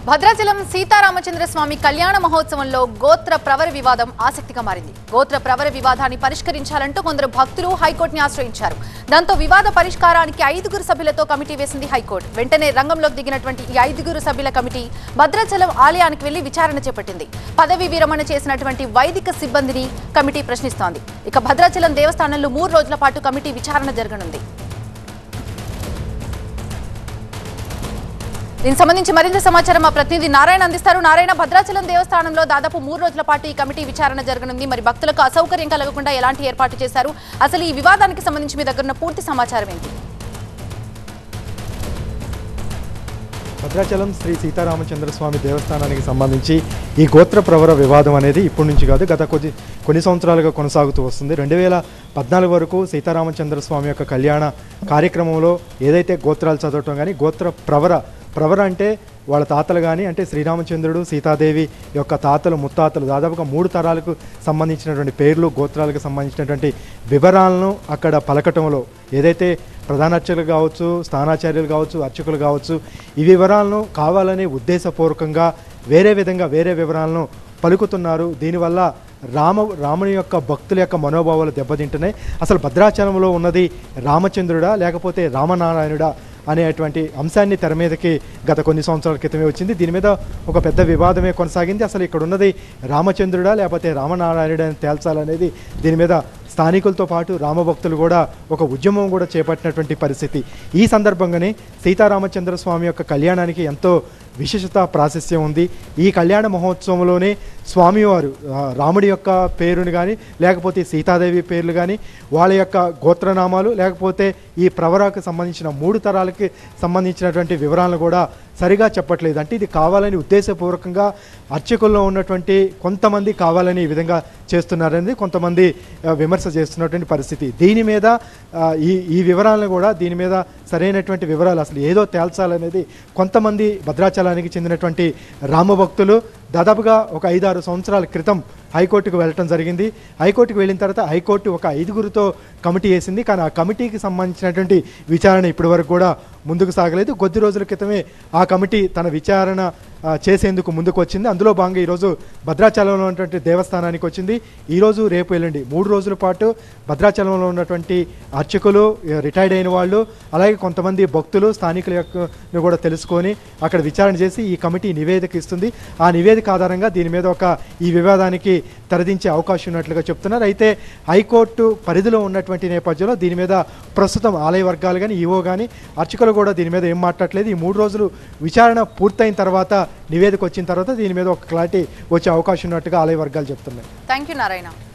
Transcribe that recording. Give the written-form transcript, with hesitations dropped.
భద్రాచలం సీతారామచంద్ర స్వామి కళ్యాణ మహోత్సవంలో గోత్ర ప్రవర వివాదం ఆసక్తిగా మారింది. గోత్ర ప్రవర వివాదాన్ని పరిష్కరించాలంటూ కొందరు భక్తులు హైకోర్టుని ఆశ్రయించారు. దాంతో వివాద పరిష్కారానికి 5 సభ్యులతో కమిటీ వేసింది హైకోర్టు. వెంటనే రంగంలోకి దిగినటువంటి ఈ 5 సభ్యుల కమిటీ భద్రాచలం ఆలయానికి వెళ్లి విచారణ చేపట్టింది. పదవి విరమణ చేసినటువంటి వైదిక సిబ్బందిని కమిటీ ప్రశ్నిస్తోంది. ఇక భద్రాచలం దేవస్థానంలో 3 రోజుల పాటు కమిటీ విచారణ జరగనుంది. దీనికి సంబంధించి మరింత సమాచారం మా ప్రతినిధి నారాయణ అందిస్తారు. నారాయణ, భద్రాచలం దేవస్థానంలో దాదాపు 3 రోజుల పాటు ఈ కమిటీ విచారణ జరగనుంది. మరి భక్తులకు అసౌకర్యం కలగకుండా ఎలాంటి ఏర్పాటు చేశారు? అసలు ఈ వివాదానికి సంబంధించి మీ దగ్గర ఉన్న పూర్తి సమాచారం ఏంటి? భద్రాచలం శ్రీ సీతారామచంద్ర స్వామి దేవస్థానానికి సంబంధించి ఈ గోత్ర ప్రవర వివాదం అనేది ఇప్పటి నుంచి కాదు, గత కొన్ని సంవత్సరాలుగా కొనసాగుతూ వస్తుంది. 2014 వరకు సీతారామచంద్ర స్వామి యొక్క కళ్యాణ కార్యక్రమంలో ఏదైతే గోత్రాలు చదవటం కానీ గోత్ర ప్రవర అంటే వాళ్ళ తాతలు కానీ, అంటే శ్రీరామచంద్రుడు సీతాదేవి యొక్క తాతలు ముత్తాతలు దాదాపుగా 3 తరాలకు సంబంధించినటువంటి పేర్లు, గోత్రాలకు సంబంధించినటువంటి వివరాలను అక్కడ పలకటంలో ఏదైతే ప్రధానార్చకులు కావచ్చు, స్థానాచార్యులు కావచ్చు, అర్చకులు కావచ్చు, ఈ వివరాలను కావాలనే ఉద్దేశపూర్వకంగా వేరే వివరాలను పలుకుతున్నారు. దీనివల్ల రాముని యొక్క భక్తుల యొక్క మనోభావాలు దెబ్బతింటున్నాయి. అసలు భద్రాచలంలో ఉన్నది రామచంద్రుడా లేకపోతే రామనారాయణుడా అనేటువంటి అంశాన్ని తెర మీదకి గత కొన్ని సంవత్సరాల క్రితమే వచ్చింది. దీని మీద ఒక పెద్ద వివాదమే కొనసాగింది. అసలు ఇక్కడ ఉన్నది రామచంద్రుడా లేకపోతే రామనారాయణుడా అని తేల్చాలనేది దీని మీద స్థానికులతో పాటు రామభక్తులు కూడా ఒక ఉద్యమం కూడా చేపట్టినటువంటి పరిస్థితి. ఈ సందర్భంగానే సీతారామచంద్ర స్వామి యొక్క కళ్యాణానికి ఎంతో విశేషత ప్రాశస్యం ఉంది. ఈ కళ్యాణ మహోత్సవంలోనే స్వామివారు రాముడి యొక్క పేరుని కానీ లేకపోతే సీతాదేవి పేర్లు కానీ వాళ్ళ యొక్క గోత్రనామాలు లేకపోతే ఈ ప్రవరాకు సంబంధించిన 3 తరాలకి సంబంధించినటువంటి వివరాలను కూడా సరిగా చెప్పట్లేదు. అంటే ఇది కావాలని ఉద్దేశపూర్వకంగా అర్చకుల్లో ఉన్నటువంటి కొంతమంది కావాలని ఈ విధంగా చేస్తున్నారనేది కొంతమంది విమర్శ చేస్తున్నటువంటి పరిస్థితి. దీని మీద ఈ వివరాలను కూడా దీని మీద సరైనటువంటి వివరాలు అసలు ఏదో తేల్చాలనేది కొంతమంది భద్రాచలానికి చెందినటువంటి రామభక్తులు దాదాపుగా ఒక 5-6 సంవత్సరాల క్రితం హైకోర్టుకు వెళ్ళటం జరిగింది. హైకోర్టుకు వెళ్ళిన తర్వాత హైకోర్టు ఒక 5 కమిటీ వేసింది. కానీ ఆ కమిటీకి సంబంధించినటువంటి విచారణ ఇప్పటి వరకు కూడా ముందుకు సాగలేదు. కొద్ది రోజుల క్రితమే ఆ కమిటీ తన విచారణ చేసేందుకు ముందుకు వచ్చింది. అందులో భాగంగా ఈరోజు భద్రాచలంలో ఉన్నటువంటి దేవస్థానానికి వచ్చింది. ఈరోజు రేపు ఎల్లుండి 3 రోజుల పాటు భద్రాచలంలో ఉన్నటువంటి అర్చకులు, రిటైర్డ్ అయిన వాళ్ళు, అలాగే కొంతమంది భక్తులు, స్థానికుల యొక్క కూడా తెలుసుకొని అక్కడ విచారణ చేసి ఈ కమిటీ నివేదిక ఇస్తుంది. ఆ నివేదిక ఆధారంగా దీని మీద ఈ వివాదానికి తెరదించే అవకాశం ఉన్నట్లుగా చెప్తున్నారు. అయితే హైకోర్టు పరిధిలో ఉన్నటువంటి నేపథ్యంలో దీని మీద ప్రస్తుతం ఆలయ వర్గాలు కానీ ఈవో కానీ అర్చకులు కూడా దీని మీద ఏం మాట్లాడలేదు. ఈ 3 రోజులు విచారణ పూర్తయిన తర్వాత నివేదిక వచ్చిన తర్వాత దీని మీద ఒక క్లారిటీ వచ్చే అవకాశం ఉన్నట్టుగా ఆలయ వర్గాలు చెప్తున్నాయి. Thank you Narayana.